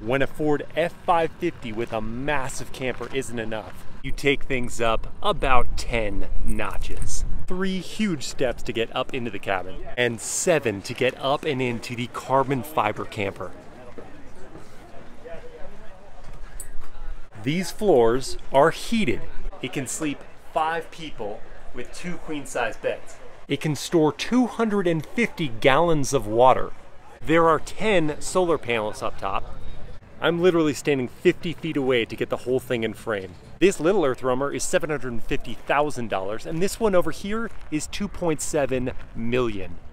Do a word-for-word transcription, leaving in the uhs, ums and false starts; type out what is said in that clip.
When a Ford F five fifty with a massive camper isn't enough, you take things up about ten notches. Three huge steps to get up into the cabin, and seven to get up and into the carbon fiber camper. These floors are heated. It can sleep five people with two queen-size beds. It can store two hundred fifty gallons of water. There are ten solar panels up top. I'm literally standing fifty feet away to get the whole thing in frame. This little earthroamer is seven hundred fifty thousand dollars, and this one over here is two point seven million dollars.